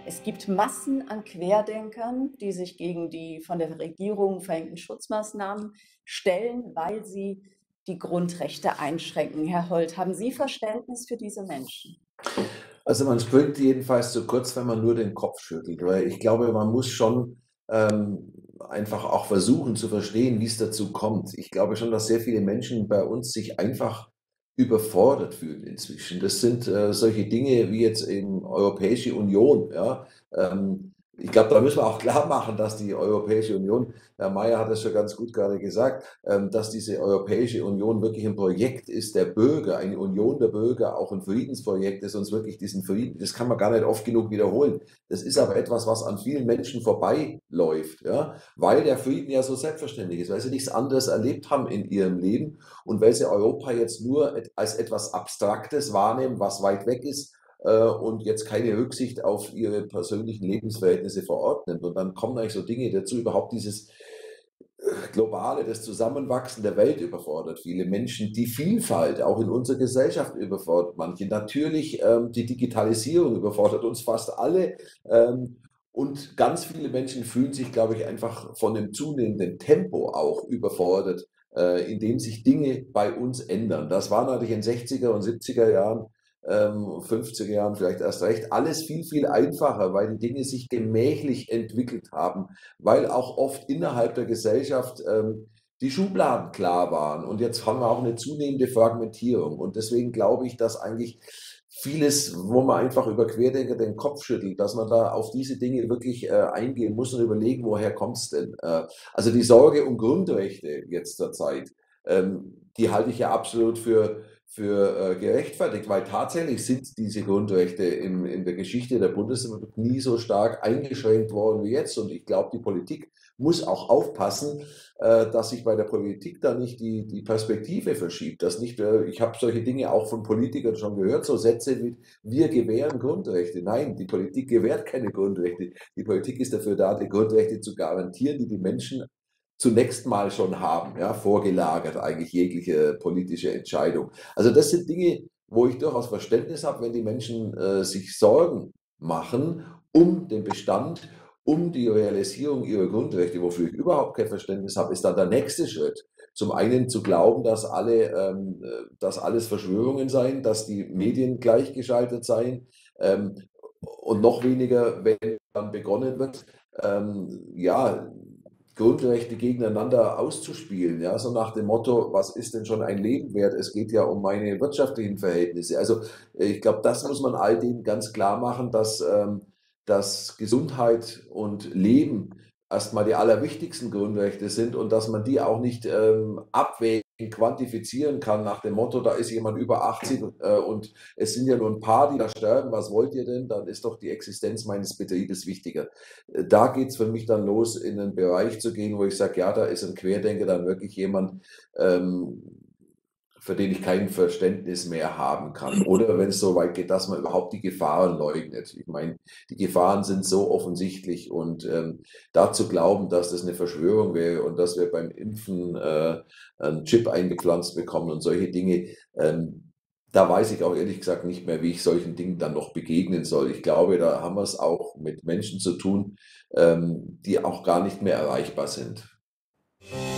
Es gibt Massen an Querdenkern, die sich gegen die von der Regierung verhängten Schutzmaßnahmen stellen, weil sie die Grundrechte einschränken. Herr Holt, haben Sie Verständnis für diese Menschen? Also man springt jedenfalls zu kurz, wenn man nur den Kopf schüttelt, weil ich glaube, man muss schon einfach auch versuchen zu verstehen, wie es dazu kommt. Ich glaube schon, dass sehr viele Menschen bei uns sich einfach überfordert fühlen inzwischen. Das sind solche Dinge wie jetzt eben Europäische Union. Ja? Ich glaube, da müssen wir auch klar machen, dass die Europäische Union, Herr Mayer hat es schon ganz gut gerade gesagt, dass diese Europäische Union wirklich ein Projekt ist der Bürger, eine Union der Bürger, auch ein Friedensprojekt, das uns wirklich diesen Frieden, das kann man gar nicht oft genug wiederholen. Das ist aber etwas, was an vielen Menschen vorbeiläuft, ja, weil der Frieden ja so selbstverständlich ist, weil sie nichts anderes erlebt haben in ihrem Leben und weil sie Europa jetzt nur als etwas Abstraktes wahrnehmen, was weit weg ist und jetzt keine Rücksicht auf ihre persönlichen Lebensverhältnisse vor Ort nimmt. Und dann kommen eigentlich so Dinge dazu, überhaupt dieses Globale, das Zusammenwachsen der Welt überfordert viele Menschen. Die Vielfalt auch in unserer Gesellschaft überfordert manche. Natürlich die Digitalisierung überfordert uns fast alle. Und ganz viele Menschen fühlen sich, glaube ich, einfach von dem zunehmenden Tempo auch überfordert, in dem sich Dinge bei uns ändern. Das war natürlich in den 60er und 70er Jahren, 50er Jahren vielleicht erst recht, alles viel, viel einfacher, weil die Dinge sich gemächlich entwickelt haben, weil auch oft innerhalb der Gesellschaft die Schubladen klar waren. Und jetzt haben wir auch eine zunehmende Fragmentierung. Und deswegen glaube ich, dass eigentlich vieles, wo man einfach über Querdenker den Kopf schüttelt, dass man da auf diese Dinge wirklich eingehen muss und überlegen, woher kommt es denn? Also die Sorge um Grundrechte jetzt zur Zeit, die halte ich ja absolut für gerechtfertigt, weil tatsächlich sind diese Grundrechte in der Geschichte der Bundesrepublik nie so stark eingeschränkt worden wie jetzt. Und ich glaube, die Politik muss auch aufpassen, dass sich bei der Politik da nicht die Perspektive verschiebt. Dass nicht, ich habe solche Dinge auch von Politikern schon gehört, so Sätze wie, wir gewähren Grundrechte. Nein, die Politik gewährt keine Grundrechte. Die Politik ist dafür da, die Grundrechte zu garantieren, die die Menschen zunächst mal schon haben, ja, vorgelagert eigentlich jegliche politische Entscheidung. Also das sind Dinge, wo ich durchaus Verständnis habe, wenn die Menschen sich Sorgen machen um den Bestand, um die Realisierung ihrer Grundrechte. Wofür ich überhaupt kein Verständnis habe, ist dann der nächste Schritt. Zum einen zu glauben, dass alles Verschwörungen seien, dass die Medien gleichgeschaltet seien und noch weniger, wenn dann begonnen wird, ja, Grundrechte gegeneinander auszuspielen, ja, so nach dem Motto, was ist denn schon ein Leben wert? Es geht ja um meine wirtschaftlichen Verhältnisse. Also ich glaube, das muss man all denen ganz klar machen, dass Gesundheit und Leben erstmal die allerwichtigsten Grundrechte sind und dass man die auch nicht abwägen, quantifizieren kann nach dem Motto, da ist jemand über 80 und es sind ja nur ein paar, die da sterben, was wollt ihr denn? Dann ist doch die Existenz meines Betriebes wichtiger. Da geht es für mich dann los, in einen Bereich zu gehen, wo ich sage, ja, da ist ein Querdenker dann wirklich jemand, für den ich kein Verständnis mehr haben kann. Oder wenn es so weit geht, dass man überhaupt die Gefahren leugnet. Ich meine, die Gefahren sind so offensichtlich und da zu glauben, dass das eine Verschwörung wäre und dass wir beim Impfen einen Chip eingepflanzt bekommen und solche Dinge, da weiß ich auch ehrlich gesagt nicht mehr, wie ich solchen Dingen dann noch begegnen soll. Ich glaube, da haben wir es auch mit Menschen zu tun, die auch gar nicht mehr erreichbar sind.